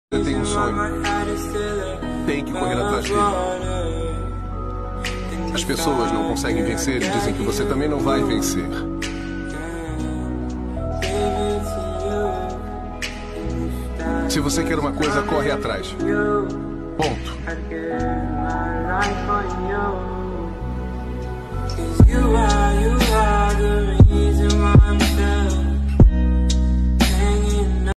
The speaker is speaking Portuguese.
Você tem um sonho, tem que correr atrás dele. As pessoas não conseguem vencer e dizem que você também não vai vencer. Se você quer uma coisa, corre atrás. Ponto.